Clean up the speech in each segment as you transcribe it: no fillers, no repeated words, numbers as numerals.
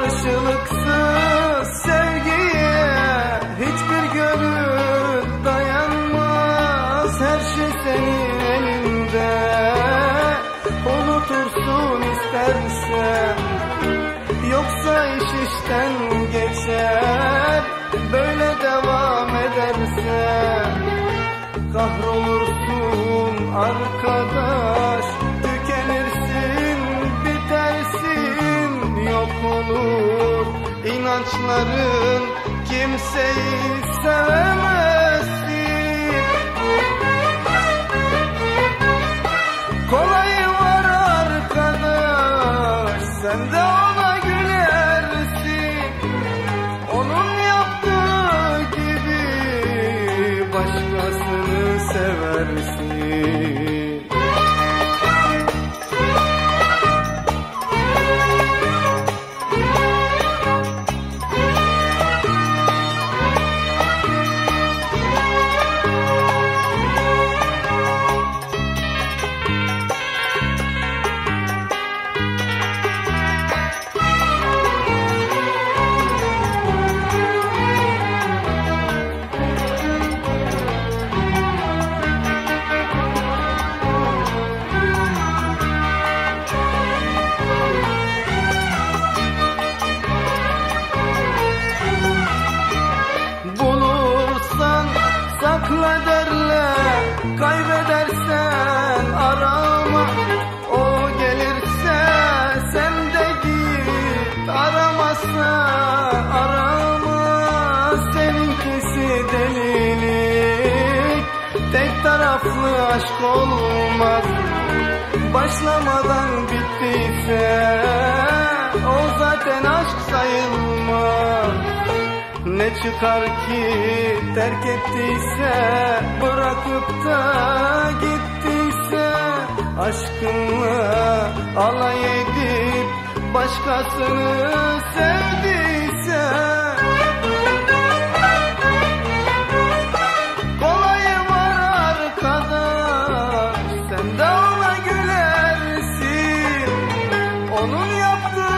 Karşılıksız sevgiye hiçbir gönül dayanmaz. Her şey senin elinde, unutursun istersen. Yoksa iş işten geçer, böyle devam edersen. Kahrolursun arkadaş, tükenirsin, bitersin, yok olur inançların, kimseyi sevemezsin. Kolayı var arkadaş, sen de ona gülersin. Onun yaptığı gibi başkasını seversin. Sakla derler, kaybedersen arama. O gelirse sen de git, aramazsa arama. Seninkisi delilik, tek taraflı aşk olmaz. Başlamadan bittiyse o zaten aşk sayılmaz. Ne çıkar ki terk ettiyse, bırakıp da gittiyse. Aşkınla alay edip başkasını sevdiyse. Kolayı var arkadaş, sen de ona gülersin. Onun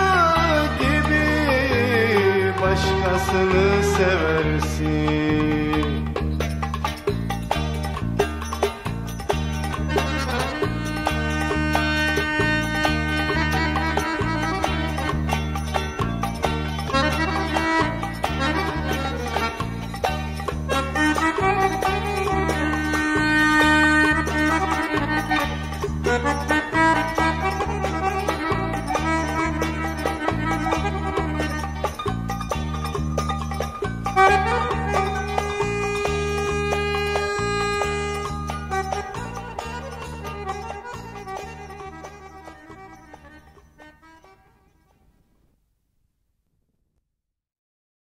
yaptığı gibi başkasını seversin.